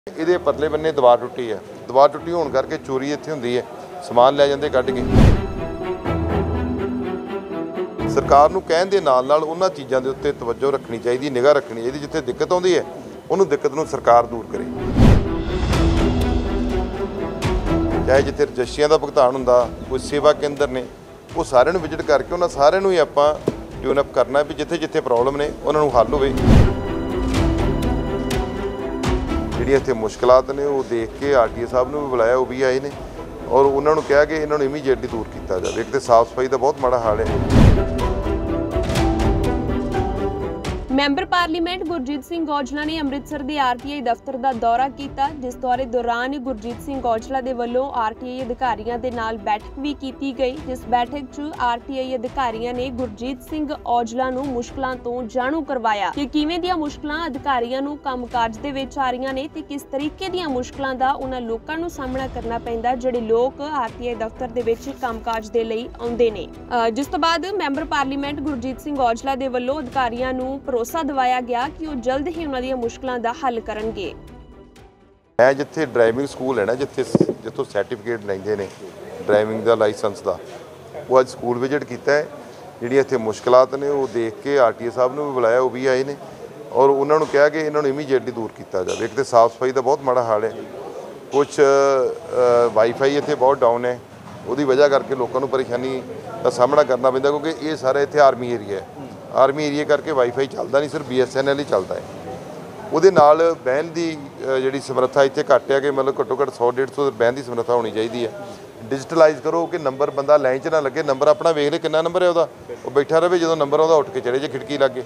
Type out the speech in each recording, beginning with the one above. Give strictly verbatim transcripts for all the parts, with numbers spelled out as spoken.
ਇਹਦੇ ਪਰਲੇ ਬੰਨੇ ਦੀਵਾਰ ਟੁੱਟੀ ਹੈ। ਦੀਵਾਰ ਟੁੱਟੀ ਹੋਣ ਕਰਕੇ ਚੋਰੀ ਇੱਥੇ ਹੁੰਦੀ ਹੈ, ਸਮਾਨ ਲੈ ਜਾਂਦੇ ਕੱਢ ਕੇ। ਸਰਕਾਰ ਨੂੰ ਕਹਿਣ ਦੇ ਨਾਲ ਨਾਲ ਉਹਨਾਂ ਚੀਜ਼ਾਂ ਦੇ ਉੱਤੇ ਤਵੱਜੋ ਰੱਖਣੀ ਚਾਹੀਦੀ, ਨਿਗਾਹ ਰੱਖਣੀ ਚਾਹੀਦੀ। ਜਿੱਥੇ ਦਿੱਕਤ ਆਉਂਦੀ ਹੈ ਉਹਨੂੰ ਦਿੱਕਤ ਨੂੰ ਸਰਕਾਰ ਦੂਰ ਕਰੇ। ਚਾਹੇ ਜਿੱਥੇ ਰਜਿਸਟਰੀਆਂ ਦਾ ਭੁਗਤਾਨ ਹੁੰਦਾ, ਕੋਈ ਸੇਵਾ ਕੇਂਦਰ ਨੇ, ਉਹ ਸਾਰਿਆਂ ਨੂੰ ਵਿਜ਼ਿਟ ਕਰਕੇ ਉਹਨਾਂ ਸਾਰਿਆਂ ਨੂੰ ਹੀ ਆਪਾਂ ਟਿਊਨ ਅਪ ਕਰਨਾ ਵੀ ਜਿੱਥੇ ਜਿੱਥੇ ਪ੍ਰੋਬਲਮ ਨੇ ਉਹਨਾਂ ਨੂੰ ਹੱਲ ਹੋਵੇ। ਜਿਹੜੀਆਂ ਇੱਥੇ ਮੁਸ਼ਕਲਾਂ ਨੇ ਉਹ ਦੇਖ ਕੇ ਆਰਟੀਏ ਸਾਹਿਬ ਨੂੰ ਵੀ ਬੁਲਾਇਆ, ਉਹ ਵੀ ਆਏ ਨੇ ਔਰ ਉਹਨਾਂ ਨੂੰ ਕਿਹਾ ਕਿ ਇਹਨਾਂ ਨੂੰ ਇਮੀਡੀਏਟਲੀ ਦੂਰ ਕੀਤਾ ਜਾਵੇ। ਇੱਕ ਤਾਂ ਸਾਫ਼ ਸਫਾਈ ਦਾ ਬਹੁਤ ਮਾੜਾ ਹਾਲ ਹੈ। ਮੈਂਬਰ ਪਾਰਲੀਮੈਂਟ ਗੁਰਜੀਤ ਸਿੰਘ ਔਜਲਾ ਨੇ ਅੰਮ੍ਰਿਤਸਰ ਦੇ ਆਰਟੀਆਈ ਦਫ਼ਤਰ ਦਾ ਦੌਰਾ ਕੀਤਾ, ਜਿਸ ਦੌਰੇ ਦੌਰਾਨ ਗੁਰਜੀਤ ਸਿੰਘ ਔਜਲਾ ਦੇ ਵੱਲੋਂ ਆਰਟੀਆਈ ਅਧਿਕਾਰੀਆਂ ਦੇ ਨਾਲ ਬੈਠਕ ਵੀ ਕੀਤੀ ਗਈ। ਜਿਸ ਬੈਠਕ 'ਚ ਆਰਟੀਆਈ ਅਧਿਕਾਰੀਆਂ ਨੇ ਗੁਰਜੀਤ ਸਿੰਘ ਔਜਲਾ ਨੂੰ ਮੁਸ਼ਕਲਾਂ ਤੋਂ ਜਾਣੂ ਕਰਵਾਇਆ ਕਿ ਕਿਵੇਂ ਦੀਆਂ ਮੁਸ਼ਕਲਾਂ ਅਧਿਕਾਰੀਆਂ ਨੂੰ ਕੰਮਕਾਜ ਦੇ ਵਿੱਚ ਆ ਰਹੀਆਂ ਨੇ ਤੇ ਕਿਸ ਤਰੀਕੇ ਦੀਆਂ ਮੁਸ਼ਕਲਾਂ ਦਾ ਉਹਨਾਂ ਲੋਕਾਂ ਨੂੰ ਸਾਹਮਣਾ ਕਰਨਾ ਪੈਂਦਾ ਜਿਹੜੇ ਲੋਕ ਆਰਟੀਆਈ ਦਫ਼ਤਰ ਦੇ ਵਿੱਚ ਕੰਮਕਾਜ ਦੇ ਲਈ ਆਉਂਦੇ ਨੇ। ਜਿਸ ਤੋਂ ਬਾਅਦ ਮੈਂਬਰ ਪਾਰਲੀਮੈਂਟ ਗੁਰਜੀਤ ਸਿੰਘ ਔਜਲਾ ਦੇ ਵੱਲੋਂ ਅਧਿਕਾਰੀਆਂ ਨੂੰ ਭਰੋਸਾ ਦਵਾਇਆ ਗਿਆ ਕਿ ਉਹ ਜਲਦ ਹੀ ਉਹਨਾਂ ਦੀਆਂ ਮੁਸ਼ਕਲਾਂ ਦਾ ਹੱਲ ਕਰਨਗੇ। ਮੈਂ ਜਿੱਥੇ ਡਰਾਈਵਿੰਗ ਸਕੂਲ ਹੈ ਨਾ, ਜਿੱਥੇ ਜਿੱਥੋਂ ਸਰਟੀਫਿਕੇਟ ਲੈਂਦੇ ਨੇ ਡਰਾਈਵਿੰਗ ਦਾ ਲਾਇਸੈਂਸ ਦਾ, ਉਹ ਅੱਜ ਸਕੂਲ ਵਿਜ਼ਿਟ ਕੀਤਾ ਹੈ। ਜਿਹੜੀਆਂ ਇੱਥੇ ਮੁਸ਼ਕਲਾਂ ਨੇ ਉਹ ਦੇਖ ਕੇ ਆਰਟੀਏ ਸਾਹਿਬ ਨੂੰ ਵੀ ਬੁਲਾਇਆ, ਉਹ ਵੀ ਆਏ ਨੇ ਔਰ ਉਹਨਾਂ ਨੂੰ ਕਿਹਾ ਕਿ ਇਹਨਾਂ ਨੂੰ ਇਮੀਡੀਏਟਲੀ ਦੂਰ ਕੀਤਾ ਜਾਵੇ। ਇੱਕ ਤਾਂ ਸਾਫ਼ ਸਫਾਈ ਦਾ ਬਹੁਤ ਮਾੜਾ ਹਾਲ ਹੈ। ਕੁਛ ਵਾਈਫਾਈ ਇੱਥੇ ਬਹੁਤ ਡਾਊਨ ਹੈ, ਉਹਦੀ ਵਜ੍ਹਾ ਕਰਕੇ ਲੋਕਾਂ ਨੂੰ ਪਰੇਸ਼ਾਨੀ ਦਾ ਸਾਹਮਣਾ ਕਰਨਾ ਪੈਂਦਾ ਕਿਉਂਕਿ ਇਹ ਸਾਰਾ ਇੱਥੇ ਆਰਮੀ ਏਰੀਆ ਹੈ। ਆਰਮੀ ਏਰੀਆ ਕਰਕੇ ਵਾਈਫਾਈ ਚੱਲਦਾ ਨਹੀਂ, ਸਿਰਫ ਬੀ ਐਸ ਐਨ ਐਲ ਹੀ ਚੱਲਦਾ ਹੈ। ਉਹਦੇ ਨਾਲ ਬਹਿਣ ਦੀ ਜਿਹੜੀ ਸਮਰੱਥਾ ਇੱਥੇ ਘੱਟ ਹੈ ਕਿ ਮਤਲਬ ਘੱਟੋ ਘੱਟ ਸੌ ਡੇਢ ਸੌ ਬਹਿਣ ਦੀ ਸਮਰੱਥਾ ਹੋਣੀ ਚਾਹੀਦੀ ਹੈ। ਡਿਜੀਟਲਾਈਜ਼ ਕਰੋ ਕਿ ਨੰਬਰ ਬੰਦਾ ਲਾਈਨ 'ਚ ਨਾ ਲੱਗੇ, ਨੰਬਰ ਆਪਣਾ ਵੇਖ ਲੈ ਕਿੰਨਾ ਨੰਬਰ ਹੈ ਉਹਦਾ, ਉਹ ਬੈਠਾ ਰਹੇ, ਜਦੋਂ ਨੰਬਰ ਆਉਂਦਾ ਉੱਠ ਕੇ ਚੜੇ ਜੇ ਖਿੜਕੀ ਲੱਗੇ।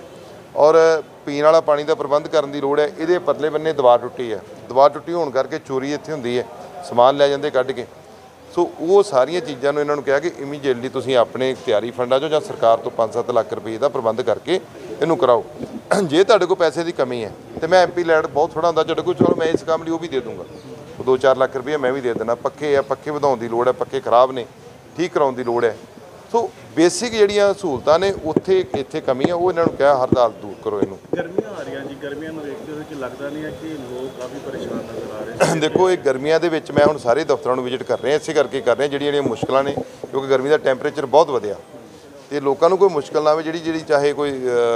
ਔਰ ਪੀਣ ਵਾਲਾ ਪਾਣੀ ਦਾ ਪ੍ਰਬੰਧ ਕਰਨ ਦੀ ਲੋੜ ਹੈ। ਇਹਦੇ ਪਰਲੇ ਬੰਨੇ ਦੀਵਾਰ ਟੁੱਟੀ ਹੈ। ਦੀਵਾਰ ਟੁੱਟੀ ਹੋਣ ਕਰਕੇ ਚੋਰੀ ਇੱਥੇ ਹੁੰਦੀ ਹੈ, ਸਮਾਨ ਲੈ ਜਾਂਦੇ ਕੱਢ ਕੇ। ਸੋ ਉਹ ਸਾਰੀਆਂ ਚੀਜ਼ਾਂ ਨੂੰ ਇਹਨਾਂ ਨੂੰ ਕਿਹਾ ਕਿ ਇਮੀਡੀਏਟਲੀ ਤੁਸੀਂ ਆਪਣੇ ਇਖਤਿਆਰੀ ਫੰਡਾਂ 'ਚੋਂ ਜਾਂ ਸਰਕਾਰ ਤੋਂ ਪੰਜ ਸੱਤ ਲੱਖ ਰੁਪਏ ਦਾ ਪ੍ਰਬੰਧ ਕਰਕੇ ਇਹਨੂੰ ਕਰਾਓ। ਜੇ ਤੁਹਾਡੇ ਕੋਲ ਪੈਸੇ ਦੀ ਕਮੀ ਹੈ ਤੇ ਮੈਂ ਐਮ ਪੀ ਲੈਡ ਬਹੁਤ ਥੋੜ੍ਹਾ ਹੁੰਦਾ, ਤੁਹਾਡੇ ਕੋਲ ਚਲੋ ਮੈਂ ਇਸ ਕੰਮ ਲਈ ਉਹ ਵੀ ਦੇ ਦੂੰਗਾ, ਉਹ ਦੋ ਚਾਰ ਲੱਖ ਰੁਪਏ ਮੈਂ ਵੀ ਦੇ ਦੇਣਾ। ਪੱਖੇ ਆ, ਪੱਖੇ ਵਧਾਉਣ ਦੀ ਲੋੜ ਹੈ, ਪੱਖੇ ਖਰਾਬ ਨੇ, ਠੀਕ ਕਰਾਉਣ ਦੀ ਲੋੜ ਹੈ। ਸੋ ਬੇਸਿਕ ਜਿਹੜੀਆਂ ਸਹੂਲਤਾਂ ਨੇ ਉੱਥੇ ਇੱਥੇ ਕਮੀ ਹੈ, ਉਹ ਇਹਨਾਂ ਨੂੰ ਕਿਹਾ ਹਰ ਹਾਲਤ ਦੂਰ ਕਰੋ ਇਹਨੂੰ। ਗਰਮੀਆਂ ਆ ਰਹੀਆਂ ਜੀ, ਗਰਮੀਆਂ ਨੂੰ ਦੇਖਦੇ ਹੋਏ ਕਿ ਲੱਗਦਾ ਨਹੀਂ ਹੈ ਕਿ ਲੋਕ ਕਾਫੀ ਪਰੇਸ਼ਾਨ ਨਜ਼ਰ ਆ ਰਹੇ। ਦੇਖੋ ਇਹ ਗਰਮੀਆਂ ਦੇ ਵਿੱਚ ਮੈਂ ਹੁਣ ਸਾਰੇ ਦਫ਼ਤਰਾਂ ਨੂੰ ਵਿਜ਼ਿਟ ਕਰ ਰਿਹਾ, ਇਸੇ ਕਰਕੇ ਕਰ ਰਿਹਾ ਜਿਹੜੀਆਂ ਜਿਹੜੀਆਂ ਮੁਸ਼ਕਲਾਂ ਨੇ, ਕਿਉਂਕਿ ਗਰਮੀ ਦਾ ਟੈਂਪਰੇਚਰ ਬਹੁਤ ਵਧਿਆ ਅਤੇ ਲੋਕਾਂ ਨੂੰ ਕੋਈ ਮੁਸ਼ਕਲ ਨਾ ਆਵੇ। ਜਿਹੜੀ ਜਿਹੜੀ ਚਾਹੇ ਕੋਈ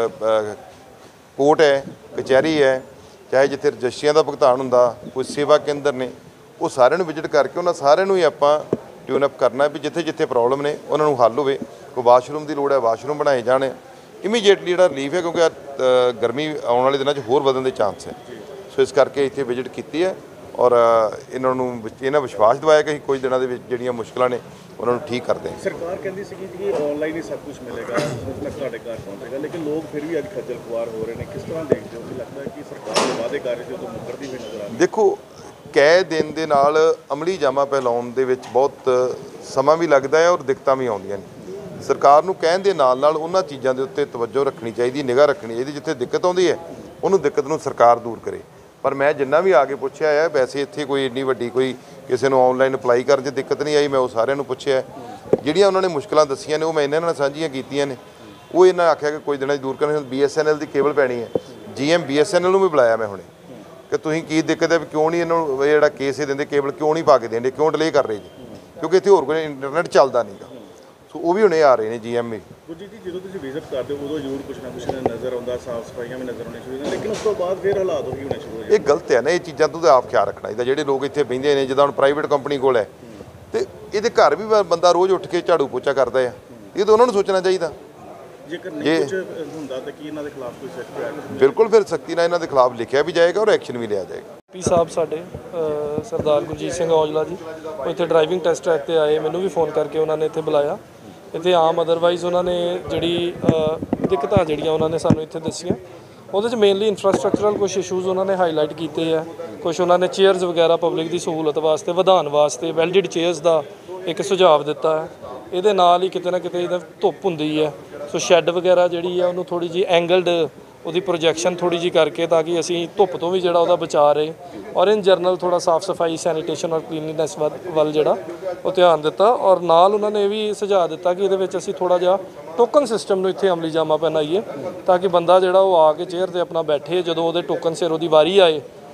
ਕੋਰਟ ਹੈ, ਕਚਹਿਰੀ ਹੈ, ਚਾਹੇ ਜਿੱਥੇ ਰਜਿਸਟਰੀਆਂ ਦਾ ਭੁਗਤਾਨ ਹੁੰਦਾ, ਕੋਈ ਸੇਵਾ ਕੇਂਦਰ ਨੇ, ਉਹ ਸਾਰਿਆਂ ਨੂੰ ਵਿਜ਼ਿਟ ਕਰਕੇ ਉਹਨਾਂ ਸਾਰਿਆਂ ਨੂੰ ਹੀ ਆਪਾਂ ਟਿਊਨ ਅਪ ਕਰਨਾ ਵੀ ਜਿੱਥੇ ਜਿੱਥੇ ਪ੍ਰੋਬਲਮ ਨੇ ਉਹਨਾਂ ਨੂੰ ਹੱਲ ਹੋਵੇ। ਕੋਈ ਵਾਸ਼ਰੂਮ ਦੀ ਲੋੜ ਹੈ, ਵਾਸ਼ਰੂਮ ਬਣਾਏ ਜਾਣ ਇਮੀਡੀਏਟਲੀ, ਜਿਹੜਾ ਰਿਲੀਫ ਹੈ ਕਿਉਂਕਿ ਗਰਮੀ ਆਉਣ ਵਾਲੇ ਦਿਨਾਂ 'ਚ ਹੋਰ ਵਧਣ ਦੇ ਚਾਂਸ ਹੈ। ਸੋ ਇਸ ਕਰਕੇ ਇੱਥੇ ਵਿਜ਼ਿਟ ਕੀਤੀ ਹੈ ਔਰ ਇਹਨਾਂ ਨੂੰ ਇਹਨਾਂ ਵਿਸ਼ਵਾਸ ਦਿਵਾਇਆ ਕਿ ਅਸੀਂ ਕੁਝ ਦਿਨਾਂ ਦੇ ਵਿੱਚ ਜਿਹੜੀਆਂ ਮੁਸ਼ਕਲਾਂ ਨੇ ਉਹਨਾਂ ਨੂੰ ਠੀਕ ਕਰਦੇ ਹਾਂ। ਸਰਕਾਰ ਕਹਿੰਦੀ ਸੀ ਕਿ ਆਨਲਾਈਨ ਹੀ ਸਭ ਕੁਝ ਮਿਲੇਗਾ, ਉਸ ਤੱਕ ਤੁਹਾਡੇ ਘਰ ਪਹੁੰਚੇਗਾ, ਲੇਕਿਨ ਲੋਕ ਫਿਰ ਵੀ ਅੱਜ ਖੱਜਲ ਖੁਆਰ ਹੋ ਰਹੇ ਨੇ। ਕਿਸ ਤਰ੍ਹਾਂ ਦੇਖਦੇ ਹੋ ਕਿ ਲੱਗਦਾ ਹੈ ਕਿ ਸਰਕਾਰ ਦੇ ਵਾਅਦੇ ਕਰ ਰਹੀ ਸੀ ਉਦੋਂ ਮੁੱਕਰਦੀ ਵੀ ਨਜ਼ਰ ਆ ਰਹੀ? ਦੇਖੋ ਕਹਿ ਦੇਣ ਦੇ ਨਾਲ ਅਮਲੀ ਜਾਮਾ ਪਹਿਲਾਉਣ ਦੇ ਵਿੱਚ ਬਹੁਤ ਸਮਾਂ ਵੀ ਲੱਗਦਾ ਹੈ ਔਰ ਦਿੱਕਤਾਂ ਵੀ ਆਉਂਦੀਆਂ ਨੇ। ਸਰਕਾਰ ਨੂੰ ਕਹਿਣ ਦੇ ਨਾਲ ਨਾਲ ਉਹਨਾਂ ਚੀਜ਼ਾਂ ਦੇ ਉੱਤੇ ਤਵੱਜੋ ਰੱਖਣੀ ਚਾਹੀਦੀ, ਨਿਗਾਹ ਰੱਖਣੀ ਚਾਹੀਦੀ। ਜਿੱਥੇ ਦਿੱਕਤ ਆਉਂਦੀ ਹੈ ਉਹਨੂੰ ਦਿੱਕਤ ਨੂੰ ਸਰਕਾਰ ਦੂਰ ਕਰੇ। ਪਰ ਮੈਂ ਜਿੰਨਾ ਵੀ ਆ ਕੇ ਪੁੱਛਿਆ ਹੈ, ਵੈਸੇ ਇੱਥੇ ਕੋਈ ਇੰਨੀ ਵੱਡੀ ਕੋਈ ਕਿਸੇ ਨੂੰ ਆਨਲਾਈਨ ਅਪਲਾਈ ਕਰਨ 'ਚ ਦਿੱਕਤ ਨਹੀਂ ਆਈ। ਮੈਂ ਉਹ ਸਾਰਿਆਂ ਨੂੰ ਪੁੱਛਿਆ, ਜਿਹੜੀਆਂ ਉਹਨਾਂ ਨੇ ਮੁਸ਼ਕਲਾਂ ਦੱਸੀਆਂ ਨੇ ਉਹ ਮੈਂ ਇਹਨਾਂ ਨਾਲ ਸਾਂਝੀਆਂ ਕੀਤੀਆਂ ਨੇ। ਉਹ ਇਹਨਾਂ ਆਖਿਆ ਕਿ ਕੁਝ ਦਿਨਾਂ 'ਚ ਦੂਰ ਕਰਨ। ਬੀ ਐਸ ਐਨ ਐਲ ਦੀ ਕੇਬਲ ਪੈਣੀ ਹੈ, G M B S N L ਨੂੰ ਵੀ ਬੁਲਾਇਆ ਮੈਂ ਹੁਣੇ ਕਿ ਤੁਸੀਂ ਕੀ ਦਿੱਕਤ ਹੈ, ਕਿਉਂ ਨਹੀਂ ਇਹਨਾਂ ਨੂੰ ਜਿਹੜਾ ਕੇਸ ਇਹ ਦਿੰਦੇ, ਕੇਬਲ ਕਿਉਂ ਨਹੀਂ ਪਾ ਕੇ ਦਿੰਦੇ, ਕਿਉਂ ਡਿਲੇ ਕਰ ਰਹੇ ਜੀ, ਕਿਉਂਕਿ ਇੱਥੇ ਹੋਰ ਕੋਈ ਇੰਟਰਨੈਟ ਚੱਲਦਾ ਨਹੀਂ ਗਾ। ਸੋ ਉਹ ਵੀ ਹੁਣੇ ਆ ਰਹੇ ਨੇ ਜੀ ਐਮ ਵੀ। ਗੁਰਜੀਤ ਜੀ, ਜਦੋਂ ਤੁਸੀਂ ਵਿਜ਼ਿਟ ਕਰਦੇ ਹੋ ਉਦੋਂ ਜ਼ਰੂਰ ਕੁਛ ਨਾ ਕੁਛ ਨਜ਼ਰ ਆਉਂਦਾ, ਸਾਫ਼ ਸਫਾਈਆਂ ਵੀ ਨਜ਼ਰ ਆਉਣੀਆਂ ਸ਼ੁਰੂ ਹੁੰਦੀਆਂ, ਲੇਕਿਨ ਉਸ ਤੋਂ ਬਾਅਦ ਫਿਰ ਹਾਲਾਤ ਉਹੀ ਹੋਣੇ ਸ਼ੁਰੂ ਹੋ ਜਾਂਦੇ। ਇਹ ਗਲਤ ਹੈ ਨਾ, ਇਹ ਚੀਜ਼ਾਂ ਤੋਂ ਤਾਂ ਆਪ ਖਿਆਲ ਰੱਖਣਾ ਚਾਹੀਦਾ। ਜਿਹੜੇ ਲੋਕ ਇੱਥੇ ਬਹਿੰਦੇ ਨੇ, ਜਿੱਦਾਂ ਹੁਣ ਪ੍ਰਾਈਵੇਟ ਕੰਪਨੀ ਕੋਲ ਹੈ ਅਤੇ ਇਹਦੇ ਘਰ ਵੀ ਬੰਦਾ ਰੋਜ਼ ਉੱਠ ਕੇ ਝਾੜੂ ਪੋਚਾ ਕਰਦਾ ਆ, ਇਹ ਤਾਂ ਉਹਨਾਂ ਨੂੰ ਸੋਚਣਾ ਚਾਹੀਦਾ। ਜੇਕਰ ਨਹੀਂ ਕੁਝ ਹੁੰਦਾ ਤਾਂ ਕੀ ਇਹਨਾਂ ਦੇ ਖਿਲਾਫ ਕੋਈ ਸਖਤ ਐਕਸ਼ਨ? ਬਿਲਕੁਲ, ਫਿਰ ਸਖਤੀ ਨਾਲ ਇਹਨਾਂ ਦੇ ਖਿਲਾਫ ਲਿਖਿਆ ਵੀ ਜਾਏਗਾ ਔਰ ਐਕਸ਼ਨ ਵੀ ਲਿਆ ਜਾਏਗਾ। ਪੀ ਸਾਹਿਬ ਸਾਡੇ ਸਰਦਾਰ ਗੁਰਜੀਤ ਸਿੰਘ ਔਜਲਾ ਜੀ, ਉਹ ਇੱਥੇ ਡਰਾਈਵਿੰਗ ਟੈਸਟ ਟਰੈਕ 'ਤੇ ਆਏ, ਮੈਨੂੰ ਵੀ ਫੋਨ ਕਰਕੇ ਉਹਨਾਂ ਨੇ ਇੱਥੇ ਬੁਲਾਇਆ। ਇੱਥੇ ਆਮ ਅਦਰਵਾਈਜ਼ ਉਹਨਾਂ ਨੇ ਜਿਹੜੀ ਦਿੱਕਤਾਂ ਜਿਹੜੀਆਂ ਉਹਨਾਂ ਨੇ ਸਾਨੂੰ ਇੱਥੇ ਦੱਸੀਆਂ, ਉਹਦੇ 'ਚ ਮੇਨਲੀ ਇਨਫਰਾਸਟਰਕਚਰਲ ਕੁਛ ਇਸ਼ੂਜ਼ ਉਹਨਾਂ ਨੇ ਹਾਈਲਾਈਟ ਕੀਤੇ ਆ। ਕੁਛ ਉਹਨਾਂ ਨੇ ਚੇਅਰਸ ਵਗੈਰਾ ਪਬਲਿਕ ਦੀ ਸਹੂਲਤ ਵਾਸਤੇ ਵਧਾਉਣ ਵਾਸਤੇ ਵੈਲਡਿਡ ਚੇਅਰਸ ਦਾ ਇੱਕ ਸੁਝਾਅ ਦਿੱਤਾ ਹੈ। ਇਹਦੇ ਨਾਲ ਹੀ ਕਿਤੇ ਨਾ ਕਿਤੇ ਇਹਦਾ ਧੁੱਪ ਹੁੰਦੀ ਹੈ, ਸੋ ਸ਼ੈੱਡ ਵਗੈਰਾ ਜਿਹੜੀ ਆ ਉਹਨੂੰ ਥੋੜ੍ਹੀ ਜਿਹੀ ਐਂਗਲਡ ਉਹਦੀ ਪ੍ਰੋਜੈਕਸ਼ਨ ਥੋੜ੍ਹੀ ਜਿਹੀ ਕਰਕੇ, ਤਾਂ ਕਿ ਅਸੀਂ ਧੁੱਪ ਤੋਂ ਵੀ ਜਿਹੜਾ ਉਹਦਾ ਬਚਾਅ ਰਹੇ ਔਰ ਇਨ ਜਨਰਲ ਥੋੜ੍ਹਾ ਸਾਫ਼ ਸਫਾਈ, ਸੈਨੀਟੇਸ਼ਨ ਔਰ ਕਲੀਨਲੀਨੈਸ ਵੱਲ ਜਿਹੜਾ ਉਹ ਧਿਆਨ ਦਿੱਤਾ। ਔਰ ਨਾਲ ਉਹਨਾਂ ਨੇ ਇਹ ਵੀ ਸੁਝਾਅ ਦਿੱਤਾ ਕਿ ਇਹਦੇ ਵਿੱਚ ਅਸੀਂ ਥੋੜ੍ਹਾ ਜਿਹਾ ਟੋਕਨ ਸਿਸਟਮ ਨੂੰ ਇੱਥੇ ਅਮਲੀ ਜਾਮਾ ਪਹਿਨਾਈਏ, ਤਾਂ ਕਿ ਬੰਦਾ ਜਿਹੜਾ ਉਹ ਆ ਕੇ ਚੇਅਰ 'ਤੇ ਆਪਣਾ ਬੈਠੇ, ਜਦੋਂ ਉਹਦੇ ਟੋਕਨ ਸਿਰ ਉਹਦੀ ਵਾਰੀ ਆਏ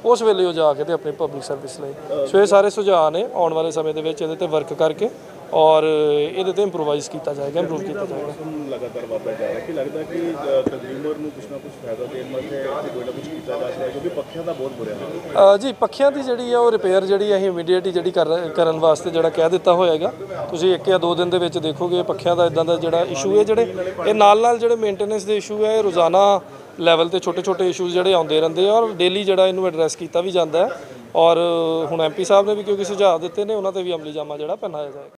ਉਸ ਵੇਲੇ ਉਹ ਜਾ ਕੇ ਤੇ ਆਪਣੀ ਪਬਲਿਕ ਸਰਵਿਸ ਲਈ। ਸੋ ਇਹ ਸਾਰੇ ਸੁਝਾਅ ਨੇ, ਆਉਣ ਵਾਲੇ ਸਮੇਂ ਦੇ ਵਿੱਚ ਇਹਦੇ ਤੇ ਵਰਕ ਕਰਕੇ ਔਰ ਇਹਦੇ ਤੇ ਇੰਪਰੋਵਾਈਜ਼ ਕੀਤਾ ਜਾਏਗਾ, ਇੰਪਰੂਵ ਕੀਤਾ ਜਾਏਗਾ। ਲਗਾਤਾਰ ਵਧਦਾ ਜਾ ਰਿਹਾ ਕਿ ਲੱਗਦਾ ਕਿ ਕੰਜ਼ਿਊਮਰ ਨੂੰ ਕੁਛ ਨਾ ਕੁਛ ਫਾਇਦਾ ਦੇਣ ਵਾਸਤੇ ਕੋਈ ਨਾ ਕੁਛ ਕੀਤਾ ਜਾ ਸਕਦਾ, ਕਿਉਂਕਿ ਪੱਖਿਆਂ ਦਾ ਬਹੁਤ ਬੁਰਾ ਹਾਲ ਹੈ। ਜੀ ਪੱਖਿਆਂ ਦੀ ਜਿਹੜੀ ਆ ਉਹ ਰਿਪੇਅਰ ਜਿਹੜੀ ਅਸੀਂ ਇਮੀਡੀਏਟ ਜਿਹੜੀ ਕਰ ਕਰਨ ਵਾਸਤੇ ਜਿਹੜਾ ਕਹਿ ਦਿੱਤਾ ਹੋਏਗਾ। ਤੁਸੀਂ ਇੱਕ ਜਾਂ ਦੋ ਦਿਨ ਦੇ ਵਿੱਚ ਦੇਖੋਗੇ ਪੱਖਿਆਂ ਦਾ ਇਦਾਂ ਦਾ ਜਿਹੜਾ ਇਸ਼ੂ ਹੈ, ਜਿਹੜੇ ਇਹ ਨਾਲ ਨਾਲ ਜਿਹੜੇ ਮੇਨਟੇਨੈਂਸ ਦੇ ਇਸ਼ੂ ਹੈ, ਰੋਜ਼ਾਨਾ ਲੈਵਲ ਤੇ ਛੋਟੇ ਛੋਟੇ ਇਸ਼ੂਜ਼ ਜਿਹੜੇ ਆਉਂਦੇ ਰਹਿੰਦੇ ਆ ਔਰ ਡੇਲੀ ਜਿਹੜਾ ਇਹਨੂੰ ਐਡਰੈਸ ਕੀਤਾ ਵੀ ਜਾਂਦਾ ਹੈ। ਔਰ ਹੁਣ ਐਮ ਪੀ ਸਾਹਿਬ ਨੇ ਵੀ ਕਿਉਂਕਿ ਸੁਝਾਅ ਦਿੱਤੇ ਨੇ, ਉਹਨਾਂ ਤੇ ਵੀ ਅਮਲੀ ਜਾਮਾ ਜਿਹੜਾ ਪਹਿਨਾਇਆ ਜਾਏਗਾ।